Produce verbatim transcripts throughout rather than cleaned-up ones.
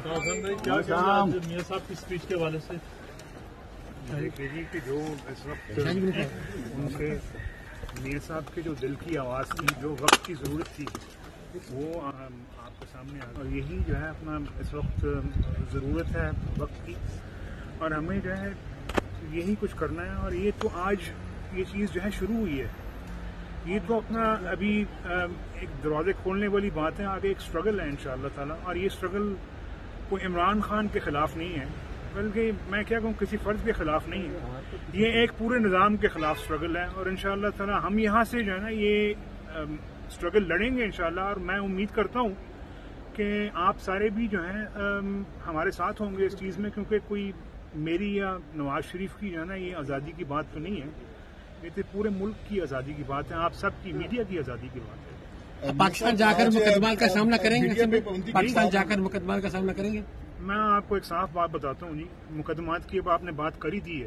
کیا میاں صاحب کی اسپیچ کے حوالے سے دیکھیے کہ جو اس وقت ان سے میاں صاحب کے جو دل کی آواز تھی، جو وقت کی ضرورت تھی، وہ آپ کے سامنے آ اور یہی جو ہے اپنا اس وقت ضرورت ہے وقت کی، اور ہمیں جو ہے یہی کچھ کرنا ہے. اور یہ تو آج یہ چیز جو ہے شروع ہوئی ہے، یہ تو اپنا ابھی ایک دروازے کھولنے والی بات ہے. آگے ایک اسٹرگل ہے انشاءاللہ تعالی، اور یہ اسٹرگل کوئی عمران خان کے خلاف نہیں ہے، بلکہ میں کیا کہوں کسی فرد کے خلاف نہیں ہے، یہ ایک پورے نظام کے خلاف اسٹرگل ہے. اور انشاءاللہ تعالی ہم یہاں سے جو ہے نا یہ اسٹرگل لڑیں گے انشاءاللہ. اور میں امید کرتا ہوں کہ آپ سارے بھی جو ہیں ہمارے ساتھ ہوں گے اس چیز میں، کیونکہ کوئی میری یا نواز شریف کی جو ہے نا یہ آزادی کی بات تو نہیں ہے، یہ تو پورے ملک کی آزادی کی بات ہے، آپ سب کی میڈیا کی آزادی کی بات ہے. پاکستان جا کر مقدمات کا سامنا کریں گے؟ پاکستان جا کر مقدمات کا سامنا کریں گے؟ میں آپ کو ایک صاف بات بتاتا ہوں جی، مقدمات کی اب آپ نے بات کری دی ہے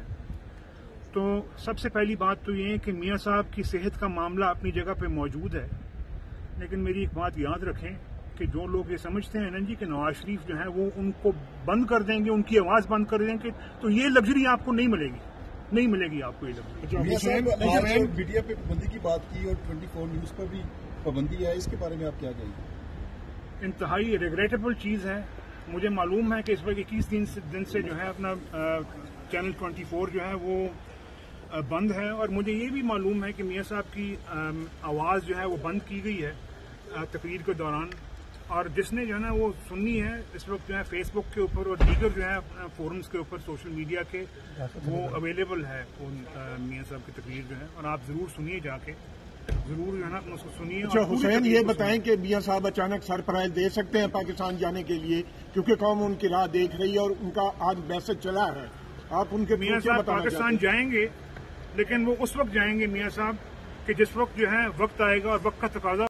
تو سب سے پہلی بات تو یہ ہے کہ میاں صاحب کی صحت کا معاملہ اپنی جگہ پہ موجود ہے، لیکن میری ایک بات یاد رکھیں کہ جو لوگ یہ سمجھتے ہیں نا جی کہ نواز شریف جو ہے وہ ان کو بند کر دیں گے، ان کی آواز بند کر دیں گے، تو یہ لگژری آپ کو نہیں ملے گی، نہیں ملے گی آپ کو یہ لگژری. میڈیا پہ پابندی کی بات کی اور ٹوئنٹی فور نیوز پر بھی پابندی ہے، اس کے بارے میں آپ کیا کہیں گے؟ انتہائی ریگریٹیبل چیز ہے. مجھے معلوم ہے کہ اس وقت اکیس دن سے جو ہے اپنا چینل ٹوئنٹی فور جو ہے وہ بند ہے، اور مجھے یہ بھی معلوم ہے کہ میاں صاحب کی آواز جو ہے وہ بند کی گئی ہے تقریر کے دوران، اور جس نے جو ہے نا وہ سننی ہے اس وقت جو ہے فیس بک کے اوپر اور دیگر جو ہے فورمز کے اوپر سوشل میڈیا کے وہ اویلیبل ہے میاں صاحب کی تقریر جو ہے، اور آپ ضرور سنیے جا کے، ضرور جو ہے نا اس کو سنیے. اچھا حسین، یہ بتائیں کہ میاں صاحب اچانک سرپرائز دے سکتے ہیں پاکستان جانے کے لیے، کیونکہ قوم ان کی راہ دیکھ رہی ہے اور ان کا آج میسج چلا ہے، آپ ان کے میاں صاحب پاکستان جائیں گے، لیکن وہ اس وقت جائیں گے میاں صاحب کہ جس وقت جو ہے وقت آئے گا اور وقت کا تقاضا